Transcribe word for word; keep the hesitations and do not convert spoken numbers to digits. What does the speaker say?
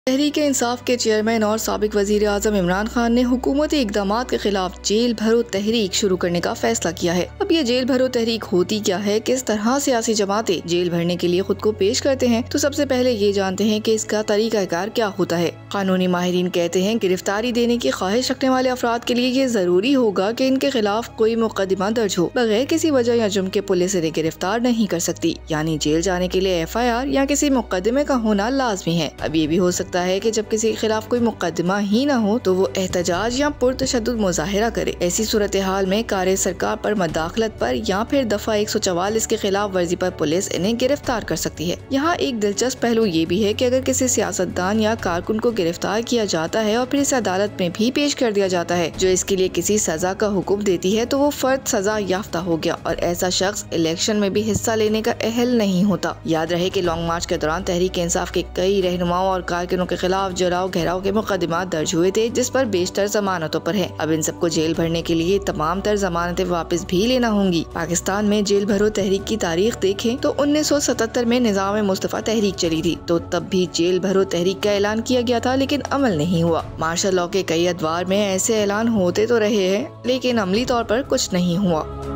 तहरीक इंसाफ के चेयरमैन और साबिक वजीर आजम इमरान खान ने हुकूमती इकदाम के खिलाफ जेल भरो तहरीक शुरू करने का फैसला किया है। अब ये जेल भरो तहरीक होती क्या है, किस तरह सियासी जमातें जेल भरने के लिए खुद को पेश करते हैं, तो सबसे पहले ये जानते हैं कि इसका तरीकाकार क्या होता है। कानूनी माहिरीन कहते हैं गिरफ्तारी देने की ख्वाहिश रखने वाले अफराद के लिए ये जरूरी होगा कि इनके खिलाफ कोई मुकदमा दर्ज हो। बगैर किसी वजह या जुर्म के पुलिस इन्हें गिरफ्तार नहीं कर सकती, यानी जेल जाने के लिए एफ आई आर या किसी मुकदमे का होना लाजमी है। अब ये भी हो सकता है कि जब किसी के खिलाफ कोई मुकदमा ही न हो तो वो एहतजाज या पुरतशद्दुद मुजाहिरा करे। ऐसी सूरत हाल में कार सरकार पर मदाखलत पर या फिर दफा एक सौ चवालीस के खिलाफ वर्जी पर पुलिस इन्हें गिरफ्तार कर सकती है। यहाँ एक दिलचस्प पहलू ये भी है कि अगर किसी सियासतदान या कारकुन को गिरफ्तार किया जाता है और फिर इसे अदालत में भी पेश कर दिया जाता है जो इसके लिए किसी सजा का हुक्म देती है, तो वो फर्द सजा याफ्ता हो गया और ऐसा शख्स इलेक्शन में भी हिस्सा लेने का अहल नहीं होता। याद रहे कि लॉन्ग मार्च के दौरान तहरीक इंसाफ के कई रहनुमाओं और कारकुनों के खिलाफ जराव घेराव के मुकदमा दर्ज हुए थे, जिस पर बेशतर जमानतों पर है। अब इन सबको जेल भरने के लिए तमाम तर जमानतें वापस भी लेना होंगी। पाकिस्तान में जेल भरो तहरीक की तारीख देखें तो उन्नीस सौ सतहत्तर में निजाम मुस्तफा तहरीक चली थी, तो तब भी जेल भरो तहरीक का ऐलान किया गया था, लेकिन अमल नहीं हुआ। मार्शल लॉ के कई अदवार में ऐसे ऐलान होते तो रहे हैं, लेकिन अमली तौर पर कुछ नहीं हुआ।